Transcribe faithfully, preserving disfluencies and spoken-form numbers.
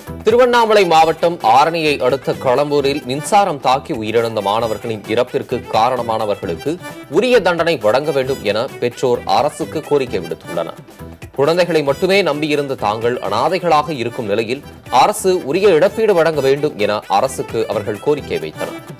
திருவண்ணாமலை மாவட்டம் ஆரணியை அடுத்த களம்பூரில் மின்சாரம் தாக்கி உயிரிழந்த மாணவர்களின் இறப்பிற்கு காரணமானவர்களுக்கு உரிய தண்டனை வழங்க வேண்டும் என பெற்றோர் அரசுக்கு கோரிக்கை விடுத்துள்ளனர். குழந்தைகளை மட்டுமே நம்பியிருந்த தாங்கள் அனாதைகளாக இருக்கும் நிலையில் அரசு உரிய இழப்பீடு வழங்க வேண்டும் என அரசுக்கு அவர்கள் கோரிக்கை வைத்தனர்.